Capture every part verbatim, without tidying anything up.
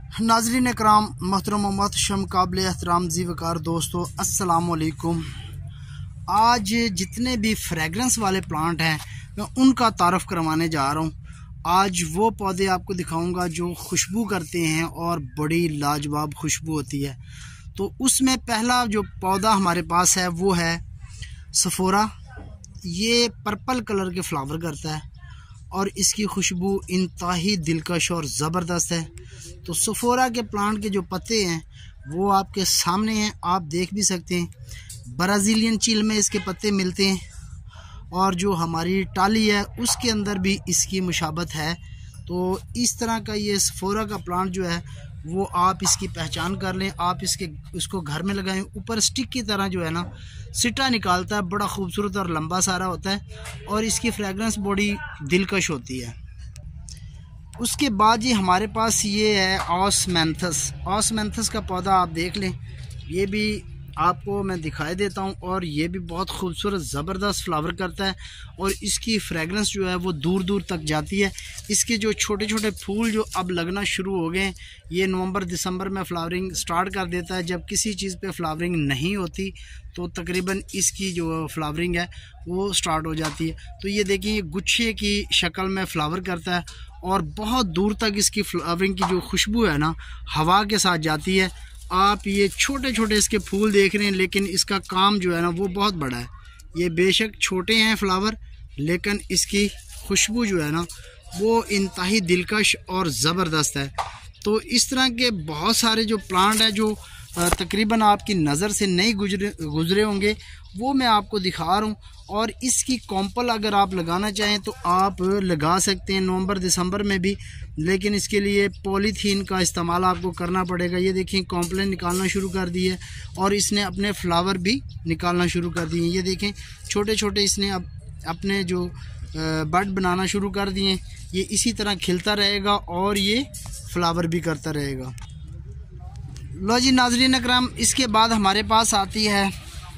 नाज़रीन कराम, मोहतरम मोहतशम काबिल एहतराम जी वकार दोस्तों, अस्सलाम वालेकुम। आज जितने भी फ्रेगरेंस वाले प्लांट हैं मैं उनका तारफ़ करवाने जा रहा हूँ। आज वो पौधे आपको दिखाऊंगा जो खुशबू करते हैं और बड़ी लाजवाब खुशबू होती है। तो उसमें पहला जो पौधा हमारे पास है वो है सफोरा। ये पर्पल कलर के फ्लावर करता है और इसकी खुशबू इंतहाई दिलकश और ज़बरदस्त है। तो सफोरा के प्लांट के जो पत्ते हैं वो आपके सामने हैं, आप देख भी सकते हैं। ब्राज़ीलियन चील में इसके पत्ते मिलते हैं और जो हमारी टाली है उसके अंदर भी इसकी मुशाबत है। तो इस तरह का ये सफोरा का प्लांट जो है वो आप इसकी पहचान कर लें, आप इसके उसको घर में लगाएं। ऊपर स्टिक की तरह जो है ना सिटा निकालता है, बड़ा खूबसूरत और लंबा सारा होता है और इसकी फ्रेगरेंस बड़ी दिलकश होती है। उसके बाद ये हमारे पास ये है ऑसमैंथस। ऑसमैंथस का पौधा आप देख लें, ये भी आपको मैं दिखाई देता हूँ और ये भी बहुत खूबसूरत ज़बरदस्त फ्लावर करता है और इसकी फ्रेगरेंस जो है वो दूर दूर तक जाती है। इसके जो छोटे छोटे फूल जो अब लगना शुरू हो गए, ये नवंबर दिसंबर में फ्लावरिंग स्टार्ट कर देता है। जब किसी चीज़ पे फ्लावरिंग नहीं होती तो तकरीबन इसकी जो फ्लावरिंग है वो स्टार्ट हो जाती है। तो ये देखिए, ये गुच्छे की शक्ल में फ्लावर करता है और बहुत दूर तक इसकी फ्लावरिंग की जो खुशबू है ना हवा के साथ जाती है। आप ये छोटे छोटे इसके फूल देख रहे हैं, लेकिन इसका काम जो है ना वो बहुत बड़ा है। ये बेशक छोटे हैं फ्लावर, लेकिन इसकी खुशबू जो है ना वो इंतहाई दिलकश और ज़बरदस्त है। तो इस तरह के बहुत सारे जो प्लांट हैं जो तकरीबन आपकी नज़र से नहीं गुजरे गुजरे होंगे वो मैं आपको दिखा रहा हूँ। और इसकी कॉम्पल अगर आप लगाना चाहें तो आप लगा सकते हैं नवंबर दिसंबर में भी, लेकिन इसके लिए पॉलीथीन का इस्तेमाल आपको करना पड़ेगा। ये देखिए, कॉम्पलेन निकालना शुरू कर दी है और इसने अपने फ्लावर भी निकालना शुरू कर दिए। ये देखें, छोटे छोटे इसने अब अपने जो बड बनाना शुरू कर दिए। ये इसी तरह खिलता रहेगा और ये फ्लावर भी करता रहेगा। लो जी नाज़रीन अकराम, इसके बाद हमारे पास आती है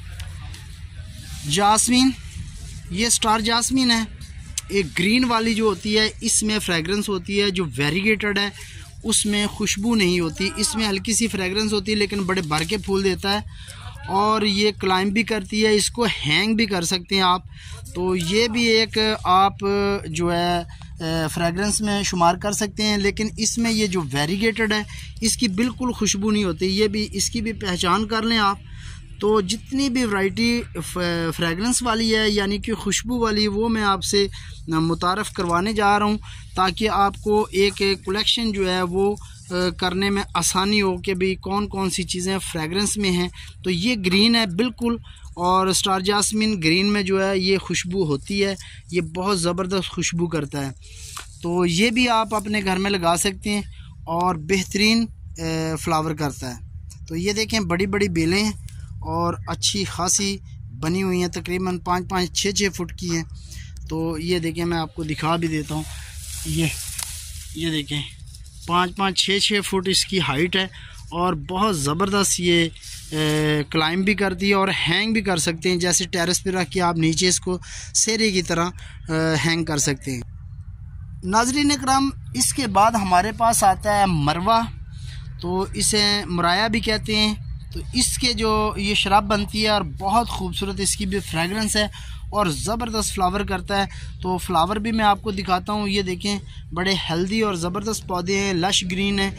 जास्मीन। ये स्टार जास्मीन है, एक ग्रीन वाली जो होती है इसमें फ्रेगरेंस होती है, जो वेरीगेटेड है उसमें खुशबू नहीं होती। इसमें हल्की सी फ्रेगरेंस होती है लेकिन बड़े भर के फूल देता है और ये क्लाइंब भी करती है, इसको हैंग भी कर सकते हैं आप। तो ये भी एक आप जो है फ्रेगरेंस में शुमार कर सकते हैं, लेकिन इसमें ये जो वेरीगेटेड है इसकी बिल्कुल खुशबू नहीं होती। ये भी, इसकी भी पहचान कर लें आप। तो जितनी भी वैरायटी फ्रेगरेंस वाली है यानी कि खुशबू वाली, वो मैं आपसे मुतारफ़ करवाने जा रहा हूँ ताकि आपको एक एक कलेक्शन जो है वो करने में आसानी हो कि भाई कौन कौन सी चीज़ें फ्रेगरेंस में हैं। तो ये ग्रीन है बिल्कुल, और स्टार जास्मिन ग्रीन में जो है ये खुशबू होती है, ये बहुत ज़बरदस्त खुशबू करता है। तो ये भी आप अपने घर में लगा सकते हैं और बेहतरीन फ्लावर करता है। तो ये देखें, बड़ी बड़ी बेलें हैं और अच्छी खासी बनी हुई हैं, तकरीबन पाँच पाँच छः छः फुट की हैं। तो ये देखें, मैं आपको दिखा भी देता हूँ। ये ये देखें, पाँच पाँच छः छः फुट इसकी हाइट है और बहुत ज़बरदस्त ये क्लाइंब भी करती है और हैंग भी कर सकते हैं। जैसे टेरेस पे रख के आप नीचे इसको सेरे की तरह हैंग कर सकते हैं। नाज़रीन इकराम, इसके बाद हमारे पास आता है मरवा। तो इसे मुराया भी कहते हैं। तो इसके जो ये शराब बनती है और बहुत खूबसूरत इसकी भी फ्रेगरेंस है और ज़बरदस्त फ्लावर करता है। तो फ्लावर भी मैं आपको दिखाता हूँ। ये देखें, बड़े हेल्दी और ज़बरदस्त पौधे हैं, लश ग्रीन है,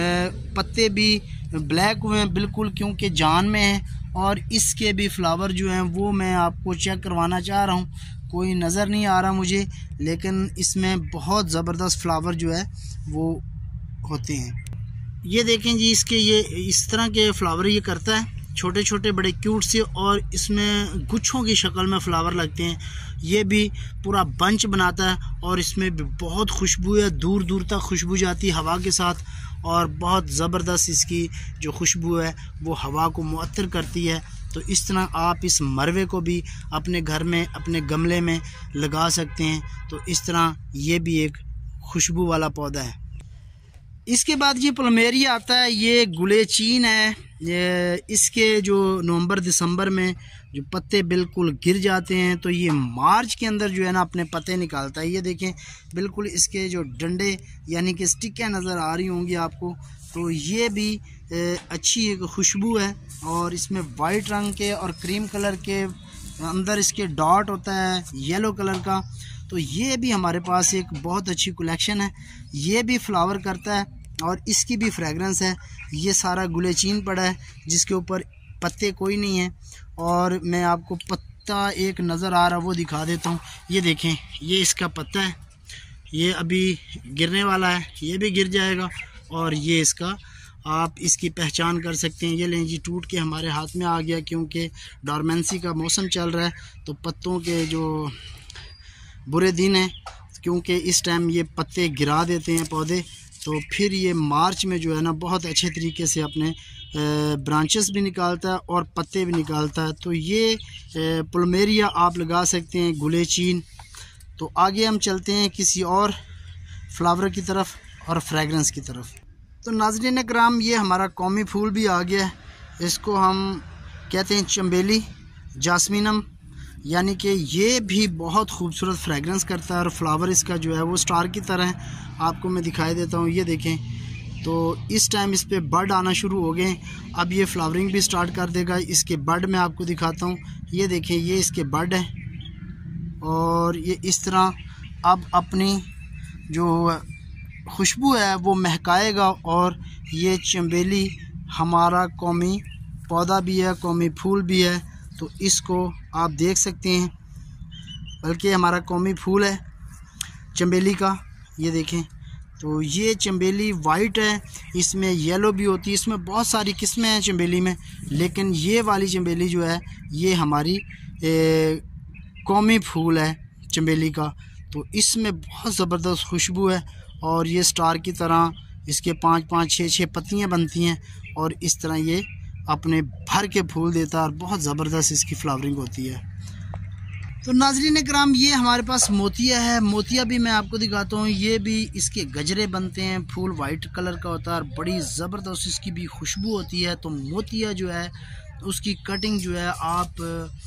पत्ते भी ब्लैक हुए हैं बिल्कुल क्योंकि जान में हैं। और इसके भी फ्लावर जो हैं वो मैं आपको चेक करवाना चाह रहा हूँ। कोई नज़र नहीं आ रहा मुझे, लेकिन इसमें बहुत ज़बरदस्त फ्लावर जो है वो होते हैं। ये देखें जी, इसके ये इस तरह के फ्लावर ये करता है, छोटे छोटे बड़े क्यूट से, और इसमें गुच्छों की शक्ल में फ्लावर लगते हैं। ये भी पूरा बंच बनाता है और इसमें भी बहुत खुशबू है, दूर दूर तक खुशबू जाती है हवा के साथ और बहुत ज़बरदस्त इसकी जो खुशबू है वो हवा को मुअत्तर करती है। तो इस तरह आप इस मरवे को भी अपने घर में अपने गमले में लगा सकते हैं। तो इस तरह ये भी एक खुशबू वाला पौधा है। इसके बाद ये प्लमेरिया आता है, ये गुलेचीन है। ये इसके जो नवंबर दिसंबर में जो पत्ते बिल्कुल गिर जाते हैं, तो ये मार्च के अंदर जो है ना अपने पत्ते निकालता है। ये देखें बिल्कुल इसके जो डंडे यानी कि स्टिकें नज़र आ रही होंगी आपको, तो ये भी अच्छी एक खुशबू है। और इसमें वाइट रंग के और क्रीम कलर के अंदर इसके डॉट होता है येलो कलर का, तो ये भी हमारे पास एक बहुत अच्छी कलेक्शन है। ये भी फ्लावर करता है और इसकी भी फ्रेगरेंस है। ये सारा गुलेचीन पड़ा है जिसके ऊपर पत्ते कोई नहीं है। और मैं आपको पत्ता एक नज़र आ रहा वो दिखा देता हूँ। ये देखें, ये इसका पत्ता है, ये अभी गिरने वाला है, ये भी गिर जाएगा। और ये इसका आप इसकी पहचान कर सकते हैं। ये लें जी, टूट के हमारे हाथ में आ गया क्योंकि डॉर्मेंसी का मौसम चल रहा है, तो पत्तों के जो बुरे दिन हैं, क्योंकि इस टाइम ये पत्ते गिरा देते हैं पौधे, तो फिर ये मार्च में जो है ना बहुत अच्छे तरीके से अपने ब्रांचेस भी निकालता है और पत्ते भी निकालता है। तो ये प्लमेरिया आप लगा सकते हैं, गुलेचीन। तो आगे हम चलते हैं किसी और फ्लावर की तरफ और फ्रेगरेंस की तरफ। तो नाज़रीन कराम, ये हमारा कौमी फूल भी आ गया है। इसको हम कहते हैं चंबेली जास्मिनम, यानी कि ये भी बहुत खूबसूरत फ्रेगरेंस करता है और फ्लावर इसका जो है वो स्टार की तरह है। आपको मैं दिखाई देता हूँ, ये देखें, तो इस टाइम इस पे बर्ड आना शुरू हो गए। अब ये फ्लावरिंग भी स्टार्ट कर देगा। इसके बर्ड मैं आपको दिखाता हूँ, ये देखें, ये इसके बर्ड हैं और ये इस तरह अब अपनी जो खुशबू है वो महकाएगा। और ये चंबेली हमारा कौमी पौधा भी है, कौमी फूल भी है, तो इसको आप देख सकते हैं, बल्कि हमारा कौमी फूल है चंबेली का। ये देखें, तो ये चंबेली वाइट है, इसमें येलो भी होती है, इसमें बहुत सारी किस्में हैं चंबेली में, लेकिन ये वाली चंबेली जो है ये हमारी कौमी फूल है चंबेली का। तो इसमें बहुत ज़बरदस्त खुशबू है और ये स्टार की तरह इसके पाँच पाँच छः छः पत्तियाँ बनती हैं और इस तरह ये अपने भर के फूल देता है और बहुत ज़बरदस्त इसकी फ्लावरिंग होती है। तो नाज़रीन कराम, ये हमारे पास मोतिया है। मोतिया भी मैं आपको दिखाता हूँ। ये भी इसके गजरे बनते हैं, फूल वाइट कलर का होता है और बड़ी ज़बरदस्त इसकी भी खुशबू होती है। तो मोतिया जो है उसकी कटिंग जो है आप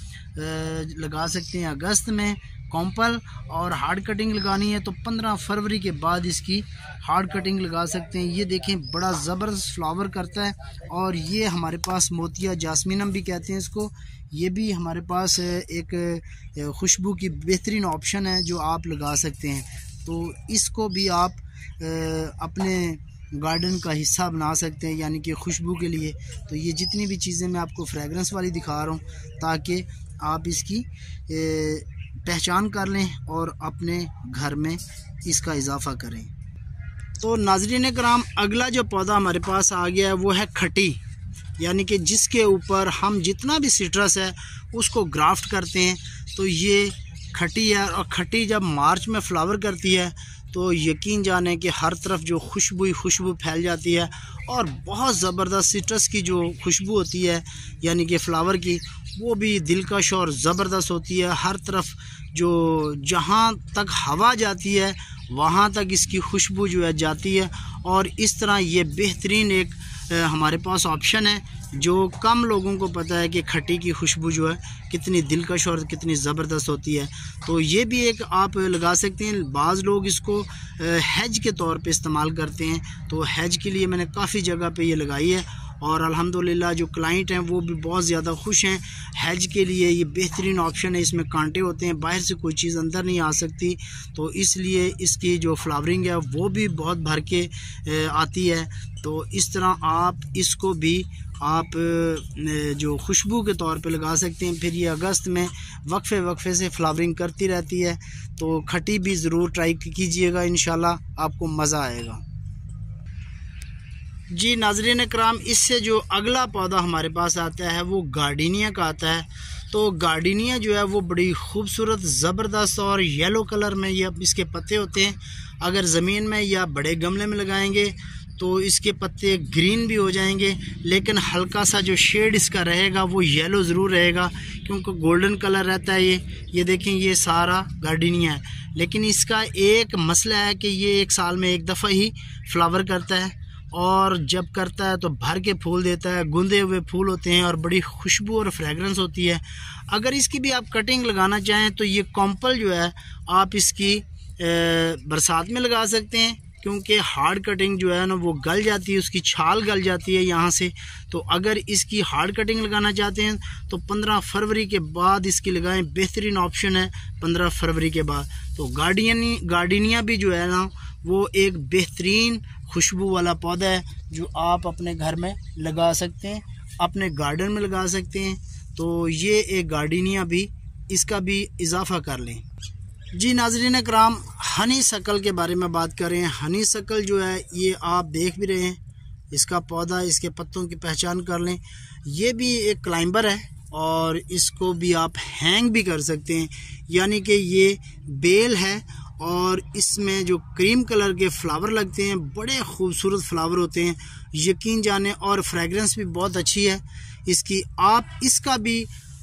लगा सकते हैं अगस्त में कॉम्पल, और हार्ड कटिंग लगानी है तो पंद्रह फरवरी के बाद इसकी हार्ड कटिंग लगा सकते हैं। ये देखें, बड़ा ज़बरदस्त फ्लावर करता है। और ये हमारे पास मोतिया जास्मिनम भी कहते हैं इसको। ये भी हमारे पास एक खुशबू की बेहतरीन ऑप्शन है जो आप लगा सकते हैं। तो इसको भी आप अपने गार्डन का हिस्सा बना सकते हैं, यानी कि खुशबू के लिए। तो ये जितनी भी चीज़ें मैं आपको फ्रेगरेंस वाली दिखा रहा हूँ ताकि आप इसकी पहचान कर लें और अपने घर में इसका इजाफ़ा करें। तो नाज़रीन कराम, अगला जो पौधा हमारे पास आ गया है वो है खटी, यानी कि जिसके ऊपर हम जितना भी सिट्रस है उसको ग्राफ्ट करते हैं। तो ये खटी है और खटी जब मार्च में फ्लावर करती है तो यकीन जाने कि हर तरफ जो खुशबू ही खुशबू फैल जाती है और बहुत ज़बरदस्त सिट्रस की जो खुशबू होती है यानी कि फ़्लावर की, वो भी दिलकश और ज़बरदस्त होती है। हर तरफ जो जहाँ तक हवा जाती है वहाँ तक इसकी खुशबू जो है जाती है। और इस तरह ये बेहतरीन एक हमारे पास ऑप्शन है जो कम लोगों को पता है कि खटी की खुशबू जो है कितनी दिलकश और कितनी ज़बरदस्त होती है। तो ये भी एक आप लगा सकते हैं। बाज़ लोग इसको हैज के तौर पे इस्तेमाल करते हैं, तो हैज के लिए मैंने काफ़ी जगह पे ये लगाई है और अल्हम्दुलिल्लाह जो क्लाइंट हैं वो भी बहुत ज़्यादा खुश हैं। हैज के लिए ये बेहतरीन ऑप्शन है। इसमें कांटे होते हैं, बाहर से कोई चीज़ अंदर नहीं आ सकती, तो इसलिए इसकी जो फ्लावरिंग है वो भी बहुत भर के आती है। तो इस तरह आप इसको भी आप जो खुशबू के तौर पे लगा सकते हैं। फिर ये अगस्त में वक्फे वक्फे से फ्लावरिंग करती रहती है। तो खटी भी ज़रूर ट्राई कीजिएगा, इंशाल्लाह आपको मज़ा आएगा। जी नाज़रीन कराम, इससे जो अगला पौधा हमारे पास आता है वो गार्डिनिया का आता है। तो गार्डिनिया जो है वो बड़ी खूबसूरत ज़बरदस्त और येलो कलर में ये इसके पत्ते होते हैं। अगर ज़मीन में या बड़े गमले में लगाएंगे तो इसके पत्ते ग्रीन भी हो जाएंगे, लेकिन हल्का सा जो शेड इसका रहेगा वो येलो ज़रूर रहेगा क्योंकि गोल्डन कलर रहता है। ये ये देखें, ये सारा गार्डिनिया है, लेकिन इसका एक मसला है कि ये एक साल में एक दफ़ा ही फ्लावर करता है और जब करता है तो भर के फूल देता है, गुंदे हुए फूल होते हैं और बड़ी खुशबू और फ्रेगरेंस होती है। अगर इसकी भी आप कटिंग लगाना चाहें तो ये कॉम्पल जो है आप इसकी बरसात में लगा सकते हैं, क्योंकि हार्ड कटिंग जो है ना वो गल जाती है, उसकी छाल गल जाती है यहाँ से। तो अगर इसकी हार्ड कटिंग लगाना चाहते हैं तो पंद्रह फरवरी के बाद इसकी लगाएं, बेहतरीन ऑप्शन है पंद्रह फरवरी के बाद। तो गार्डियनी गार्डिनिया भी जो है ना वो एक बेहतरीन खुशबू वाला पौधा है जो आप अपने घर में लगा सकते हैं, अपने गार्डन में लगा सकते हैं। तो ये एक गार्डिनिया भी, इसका भी इजाफा कर लें। जी नाज़रीन कराम, हनी शकल के बारे में बात करें। हनी शकल जो है ये आप देख भी रहे हैं, इसका पौधा, इसके पत्तों की पहचान कर लें। ये भी एक क्लाइंबर है और इसको भी आप हैंग भी कर सकते हैं, यानी कि ये बेल है और इसमें जो क्रीम कलर के फ्लावर लगते हैं, बड़े खूबसूरत फ्लावर होते हैं, यकीन जाने, और फ्रेगरेंस भी बहुत अच्छी है इसकी। आप इसका भी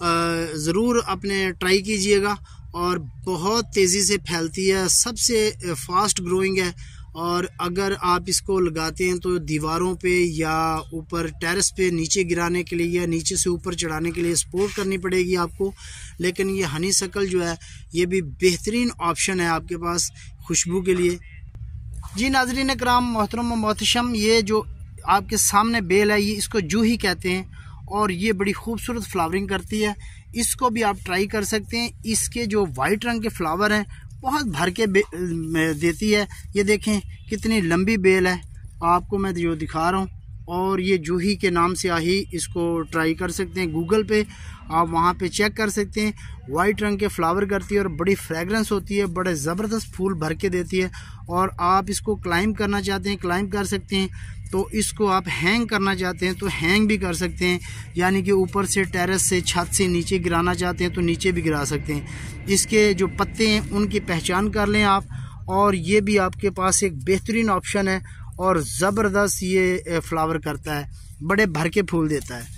ज़रूर अपने ट्राई कीजिएगा और बहुत तेज़ी से फैलती है, सबसे फास्ट ग्रोइंग है। और अगर आप इसको लगाते हैं तो दीवारों पे या ऊपर टेरेस पे नीचे गिराने के लिए या नीचे से ऊपर चढ़ाने के लिए सपोर्ट करनी पड़ेगी आपको। लेकिन ये हनी शकल जो है ये भी बेहतरीन ऑप्शन है आपके पास खुशबू के लिए। जी नाज़रीन कराम, मोहतरम मोहतशम, ये जो आपके सामने बेल है ये इसको जूही कहते हैं और ये बड़ी खूबसूरत फ्लावरिंग करती है। इसको भी आप ट्राई कर सकते हैं। इसके जो वाइट रंग के फ्लावर हैं बहुत भर के देती है। ये देखें कितनी लंबी बेल है, आपको मैं जो दिखा रहा हूँ। और ये जूही के नाम से ही इसको ट्राई कर सकते हैं, गूगल पे आप वहाँ पे चेक कर सकते हैं। वाइट रंग के फ्लावर करती है और बड़ी फ्रेगरेंस होती है, बड़े ज़बरदस्त फूल भर के देती है। और आप इसको क्लाइंब करना चाहते हैं क्लाइंब कर सकते हैं, तो इसको आप हैंग करना चाहते हैं तो हैंग भी कर सकते हैं, यानी कि ऊपर से टेरेस से छत से नीचे गिराना चाहते हैं तो नीचे भी गिरा सकते हैं। इसके जो पत्ते हैं उनकी पहचान कर लें आप, और ये भी आपके पास एक बेहतरीन ऑप्शन है और ज़बरदस्त ये फ्लावर करता है, बड़े भर के फूल देता है।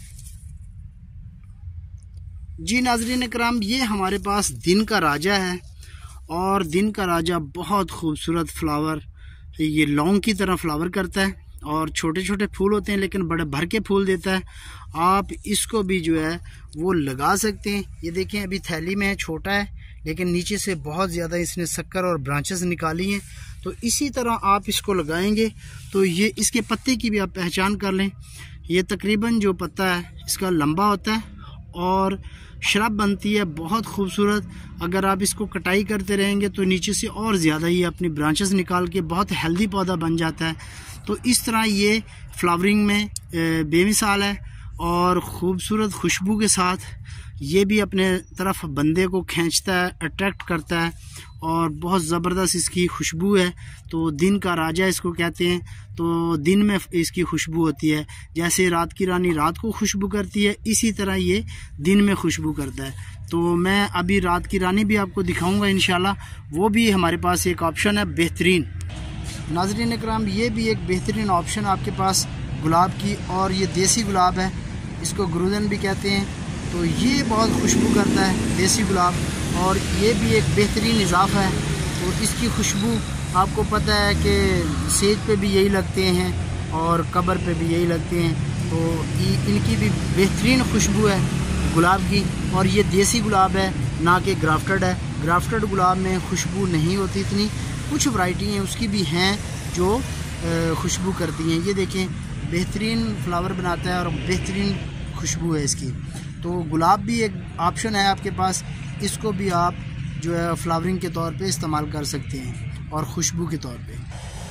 जी नाज़रीन कराम, ये हमारे पास दिन का राजा है और दिन का राजा बहुत खूबसूरत फ्लावर, ये लौंग की तरह फ्लावर करता है और छोटे छोटे फूल होते हैं लेकिन बड़े भर के फूल देता है। आप इसको भी जो है वो लगा सकते हैं। ये देखें अभी थैली में है, छोटा है लेकिन नीचे से बहुत ज़्यादा इसने शक्कर और ब्रांचेस निकाली हैं। तो इसी तरह आप इसको लगाएंगे तो ये इसके पत्ते की भी आप पहचान कर लें। ये तकरीबन जो पत्ता है इसका लंबा होता है और शरब बनती है बहुत खूबसूरत। अगर आप इसको कटाई करते रहेंगे तो नीचे से और ज़्यादा ही अपनी ब्रांचेस निकाल के बहुत हेल्दी पौधा बन जाता है। तो इस तरह ये फ्लावरिंग में बेमिसाल है और ख़ूबसूरत खुशबू के साथ ये भी अपने तरफ बंदे को खींचता है, अट्रैक्ट करता है और बहुत ज़बरदस्त इसकी खुशबू है। तो दिन का राजा इसको कहते हैं। तो दिन में इसकी खुशबू होती है, जैसे रात की रानी रात को खुशबू करती है इसी तरह ये दिन में खुशबू करता है। तो मैं अभी रात की रानी भी आपको दिखाऊंगा इंशाल्लाह, वो भी हमारे पास एक ऑप्शन है बेहतरीन। नाज़रीन कराम, ये भी एक बेहतरीन ऑप्शन आपके पास गुलाब की, और ये देसी गुलाब है, इसको गुरुदन भी कहते हैं। तो ये बहुत खुशबू करता है देसी गुलाब, और ये भी एक बेहतरीन इजाफा है। तो इसकी खुशबू आपको पता है कि सेज पे भी यही लगते हैं और कब्र पे भी यही लगते हैं। तो इनकी भी बेहतरीन खुशबू है गुलाब की, और ये देसी गुलाब है ना कि ग्राफ्टेड है। ग्राफ्टेड गुलाब में खुशबू नहीं होती इतनी, कुछ वैरायटी हैं उसकी भी हैं जो खुशबू करती हैं। ये देखें बेहतरीन फ्लावर बनाता है और बेहतरीन खुशबू है इसकी। तो गुलाब भी एक ऑप्शन है आपके पास, इसको भी आप जो है फ्लावरिंग के तौर पे इस्तेमाल कर सकते हैं और खुशबू के तौर पे।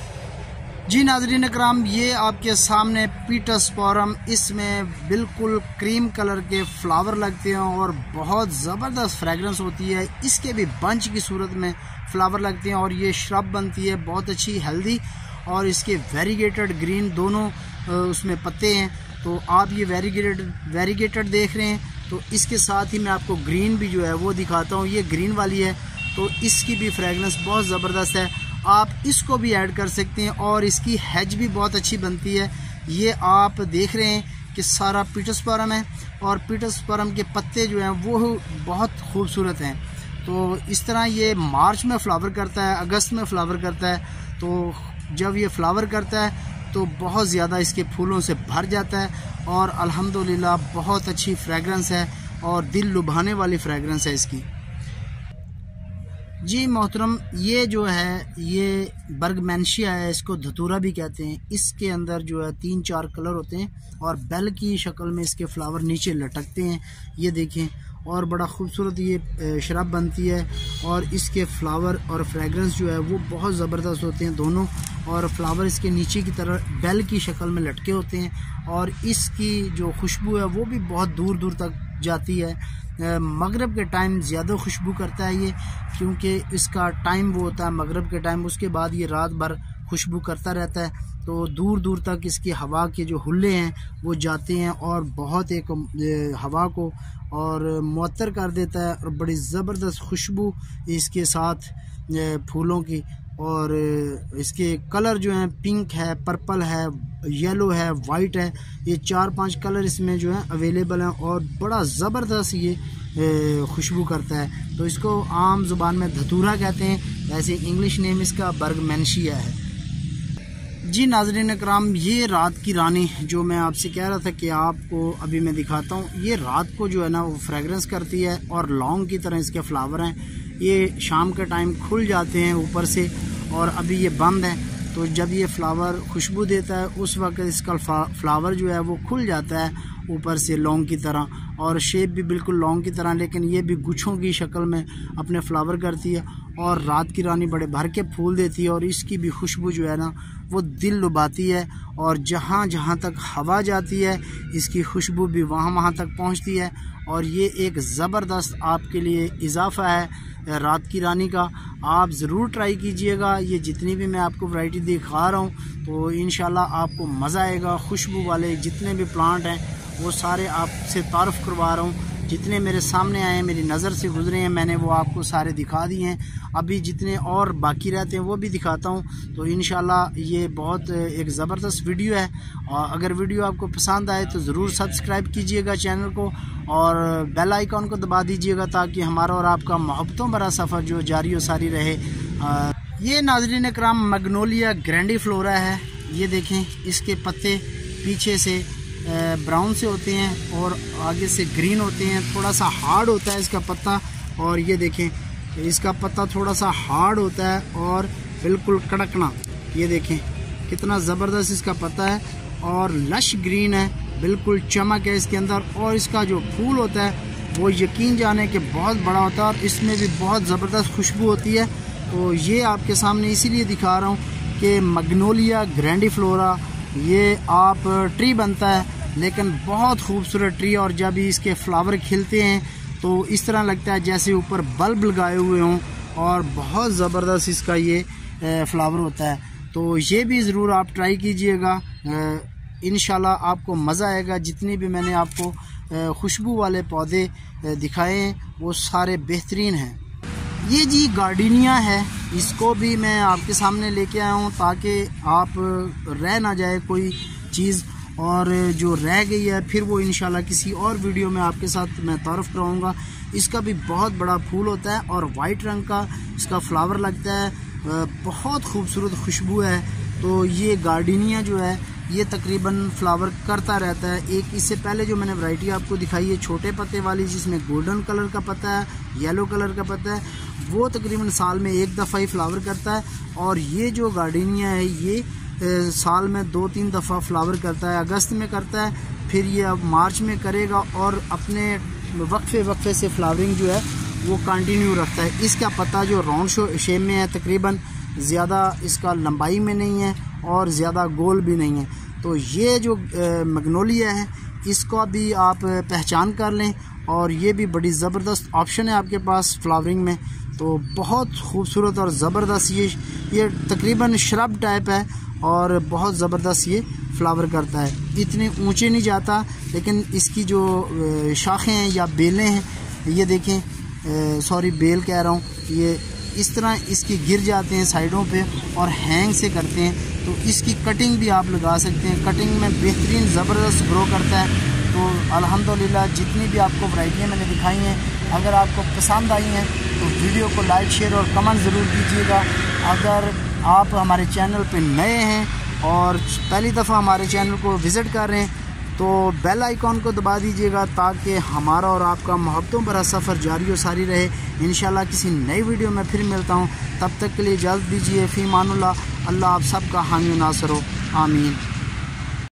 जी नाज़रीन कराम, ये आपके सामने पीटोस्पोरम, इसमें बिल्कुल क्रीम कलर के फ्लावर लगते हैं और बहुत ज़बरदस्त फ्रेगरेंस होती है। इसके भी बंच की सूरत में फ्लावर लगते हैं और ये श्रब बनती है बहुत अच्छी हेल्दी, और इसके वेरीगेटेड ग्रीन दोनों उसमें पत्ते हैं। तो आप ये वेरीगेटेड वेरीगेटेड देख रहे हैं, तो इसके साथ ही मैं आपको ग्रीन भी जो है वो दिखाता हूँ। ये ग्रीन वाली है तो इसकी भी फ्रेगरेंस बहुत ज़बरदस्त है, आप इसको भी ऐड कर सकते हैं और इसकी हेज भी बहुत अच्छी बनती है। ये आप देख रहे हैं कि सारा पीटोस्पोरम है और पीटोस्पोरम के पत्ते जो हैं वो बहुत खूबसूरत हैं। तो इस तरह ये मार्च में फ्लावर करता है, अगस्त में फ्लावर करता है। तो जब ये फ्लावर करता है तो बहुत ज़्यादा इसके फूलों से भर जाता है और अल्हम्दुलिल्लाह बहुत अच्छी फ्रेगरेंस है और दिल लुभाने वाली फ्रेगरेंस है इसकी। जी मोहतरम, ये जो है ये बर्गमैनशिया है, इसको धतूरा भी कहते हैं। इसके अंदर जो है तीन चार कलर होते हैं और बेल की शक्ल में इसके फ्लावर नीचे लटकते हैं, ये देखें। और बड़ा खूबसूरत ये शराब बनती है और इसके फ्लावर और फ्रेगरेंस जो है वो बहुत ज़बरदस्त होते हैं दोनों। और फ्लावर इसके नीचे की तरह बेल की शक्ल में लटके होते हैं और इसकी जो खुशबू है वो भी बहुत दूर दूर तक जाती है। मगरिब के टाइम ज़्यादा खुशबू करता है ये, क्योंकि इसका टाइम वो होता है मगरिब के टाइम, उसके बाद ये रात भर खुशबू करता रहता है। तो दूर दूर तक इसकी हवा के जो हुल्ले हैं वो जाते हैं और बहुत एक हवा को और मुअत्तर कर देता है और बड़ी ज़बरदस्त खुशबू इसके साथ फूलों की। और इसके कलर जो हैं पिंक है, पर्पल है, येलो है, वाइट है, ये चार पांच कलर इसमें जो है अवेलेबल हैं और बड़ा ज़बरदस्त ये खुशबू करता है। तो इसको आम ज़ुबान में धतूरा कहते हैं, वैसे इंग्लिश नेम इसका बर्गमैनशिया है। जी नाज़रीन इकराम, ये रात की रानी जो मैं आपसे कह रहा था कि आपको अभी मैं दिखाता हूँ, ये रात को जो है ना वो फ्रेगरेंस करती है और लौंग की तरह इसके फ्लावर हैं। ये शाम के टाइम खुल जाते हैं ऊपर से और अभी ये बंद है, तो जब ये फ्लावर खुशबू देता है उस वक्त इसका फ्लावर जो है वो खुल जाता है ऊपर से लौंग की तरह और शेप भी बिल्कुल लौंग की तरह, लेकिन ये भी गुच्छों की शक्ल में अपने फ्लावर करती है और रात की रानी बड़े भर के फूल देती है और इसकी भी खुशबू जो है ना वो दिल लुभाती है और जहाँ जहाँ तक हवा जाती है इसकी खुशबू भी वहाँ वहाँ तक पहुँचती है। और ये एक ज़बरदस्त आपके लिए इजाफ़ा है रात की रानी का, आप ज़रूर ट्राई कीजिएगा। ये जितनी भी मैं आपको वैरायटी दिखा रहा हूँ तो इंशाल्लाह आपको मज़ा आएगा। खुशबू वाले जितने भी प्लांट हैं वो सारे आपसे तारुफ़ करवा रहा हूँ, जितने मेरे सामने आए हैं मेरी नज़र से गुजरे हैं मैंने वो आपको सारे दिखा दिए हैं। अभी जितने और बाकी रहते हैं वो भी दिखाता हूँ। तो इंशाल्लाह ये बहुत एक ज़बरदस्त वीडियो है और अगर वीडियो आपको पसंद आए तो ज़रूर सब्सक्राइब कीजिएगा चैनल को और बेल आइकॉन को दबा दीजिएगा ताकि हमारा और आपका मोहब्बतों भरा सफ़र जो जारी व सारी रहे। आ, ये नाज़रीन इकराम मैग्नोलिया ग्रैंडिफ्लोरा है, ये देखें इसके पत्ते पीछे से ब्राउन से होते हैं और आगे से ग्रीन होते हैं, थोड़ा सा हार्ड होता है इसका पत्ता। और ये देखें इसका पत्ता थोड़ा सा हार्ड होता है और बिल्कुल कड़कना, ये देखें कितना ज़बरदस्त इसका पत्ता है और लश ग्रीन है, बिल्कुल चमक है इसके अंदर। और इसका जो फूल होता है वो यकीन जाने के बहुत बड़ा होता है और इसमें भी बहुत ज़बरदस्त खुशबू होती है। तो ये आपके सामने इसीलिए दिखा रहा हूँ कि मैग्नोलिया ग्रैंडिफ्लोरा ये आप ट्री बनता है लेकिन बहुत खूबसूरत ट्री, और जब इसके फ्लावर खिलते हैं तो इस तरह लगता है जैसे ऊपर बल्ब लगाए हुए हों और बहुत ज़बरदस्त इसका ये फ्लावर होता है। तो ये भी ज़रूर आप ट्राई कीजिएगा, इंशाल्लाह आपको मज़ा आएगा। जितनी भी मैंने आपको खुशबू वाले पौधे दिखाए हैं वो सारे बेहतरीन हैं। ये जी गार्डिनिया है, इसको भी मैं आपके सामने लेके आया हूँ ताकि आप रह ना जाए कोई चीज़, और जो रह गई है फिर वो इंशाल्लाह किसी और वीडियो में आपके साथ मैं तारुफ़ कराऊँगा। इसका भी बहुत बड़ा फूल होता है और वाइट रंग का इसका फ्लावर लगता है, बहुत खूबसूरत खुशबू है। तो ये गार्डिनिया जो है ये तकरीबन फ्लावर करता रहता है। एक इससे पहले जो मैंने वैरायटी आपको दिखाई है छोटे पत्ते वाली जिसमें गोल्डन कलर का पत्ता है, येलो कलर का पत्ता है, वो तकरीबन साल में एक दफ़ा ही फ्लावर करता है। और ये जो गार्डिनिया है ये ए, साल में दो तीन दफ़ा फ्लावर करता है, अगस्त में करता है, फिर ये अब मार्च में करेगा और अपने वक्फे वक्फे से फ्लावरिंग जो है वो कंटिन्यू रखता है। इसका पत्ता जो राउंड शेप में है, तकरीबन ज़्यादा इसका लंबाई में नहीं है और ज़्यादा गोल भी नहीं है। तो ये जो मैग्नोलिया है इसको भी आप पहचान कर लें और ये भी बड़ी ज़बरदस्त ऑप्शन है आपके पास फ्लावरिंग में। तो बहुत खूबसूरत और ज़बरदस्त ये ये तकरीबन श्रब टाइप है और बहुत ज़बरदस्त ये फ्लावर करता है। इतने ऊंचे नहीं जाता लेकिन इसकी जो शाखें हैं या बेलें हैं, ये देखें, सॉरी बेल कह रहा हूँ, ये इस तरह इसकी गिर जाते हैं साइडों पे और हैंग से करते हैं। तो इसकी कटिंग भी आप लगा सकते हैं, कटिंग में बेहतरीन ज़बरदस्त ग्रो करता है। तो अल्हम्दुलिल्लाह जितनी भी आपको वैरायटियाँ मैंने दिखाई हैं, अगर आपको पसंद आई हैं तो वीडियो को लाइक शेयर और कमेंट ज़रूर कीजिएगा। अगर आप हमारे चैनल पे नए हैं और पहली दफ़ा हमारे चैनल को विज़िट कर रहे हैं तो बेल आइकॉन को दबा दीजिएगा ताकि हमारा और आपका मोहब्बतों भरा सफ़र जारी और सारी रहे। इंशाल्लाह किसी नई वीडियो में फिर मिलता हूँ, तब तक के लिए इजाज़त दीजिए। फ़ी मानुल्लाह। अल्लाह आप सबका हामी नासर हो, आमीन।